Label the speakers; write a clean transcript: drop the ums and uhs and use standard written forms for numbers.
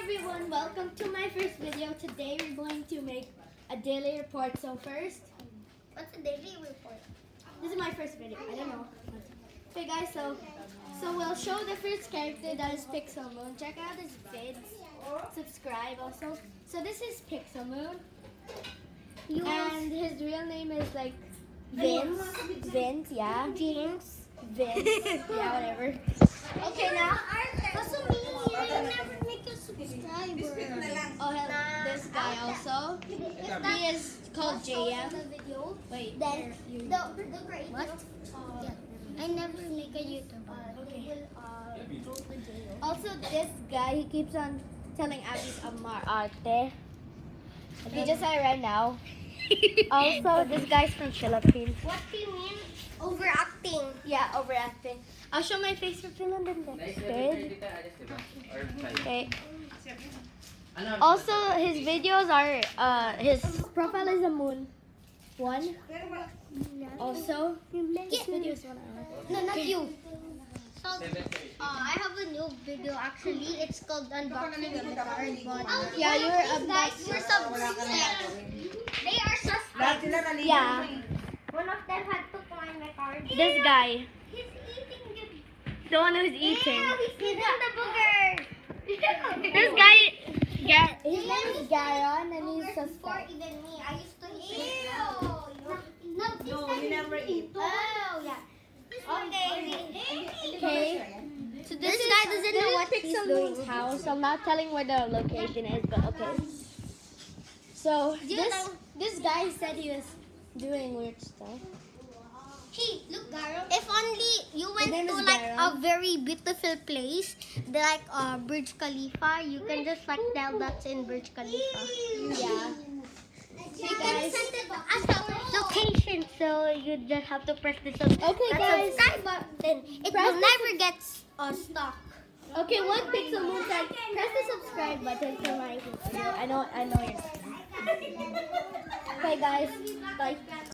Speaker 1: everyone, welcome to my first video. Today we're going to make a daily report. So first,
Speaker 2: What's a daily report?
Speaker 1: this is my first video. I don't know. Okay guys, so we'll show the first character, that is Pixel Moon. Check out his vids. Subscribe also. So this is Pixel Moon. And his real name is like Vince. Vince, yeah.
Speaker 2: James.
Speaker 1: Vince. Yeah, whatever. Okay, now.
Speaker 2: Also me, I never make a subscriber.
Speaker 1: Oh, this guy also. He is called JM. Wait,
Speaker 2: Then
Speaker 1: you.
Speaker 2: the creator. What? Yeah. I never make a YouTuber.
Speaker 1: Also, this guy, he keeps on telling Abby's Amar Arte. He just said it right now. Also, this guy's from Philippines.
Speaker 2: What do you mean overacting?
Speaker 1: Yeah, overacting. I'll show my face for Finland and next third. Okay. Also, his videos are, his profile is a moon. One. Also, this video is 1 hour.
Speaker 2: No, not you. So, I have a new video actually. It's called Unboxing of the Card.
Speaker 1: Yeah, you're
Speaker 2: guys, we're suspect. They are suspect.
Speaker 1: Yeah.
Speaker 2: One of them had to climb my card.
Speaker 1: This guy.
Speaker 2: He's eating
Speaker 1: The one who's eating.
Speaker 2: he's eating the booger.
Speaker 1: This guy, his name is Garon and he's
Speaker 2: Before
Speaker 1: suspect.
Speaker 2: even me, I used to eat. No,
Speaker 3: we never eat.
Speaker 2: Oh, yeah.
Speaker 1: Okay. So this
Speaker 2: guy doesn't know what he's
Speaker 1: Pixel
Speaker 2: doing.
Speaker 1: Moon's house. I'm not telling where the location is, but okay. So this guy said he was doing weird stuff.
Speaker 2: Hey, look, Garo. If only you went
Speaker 1: name
Speaker 2: to
Speaker 1: is
Speaker 2: like
Speaker 1: Garo.
Speaker 2: a very beautiful place, like Burj Khalifa, you can just like tell that's in Burj Khalifa.
Speaker 1: Yeah.
Speaker 2: You can send it as a location, so you just have to press the
Speaker 1: guys.
Speaker 2: subscribe button. It
Speaker 1: Press
Speaker 2: will
Speaker 1: the
Speaker 2: never get stuck.
Speaker 1: Okay, one Pixel Moon said, press the subscribe button for my video. I know you're. Okay, guys. Bye.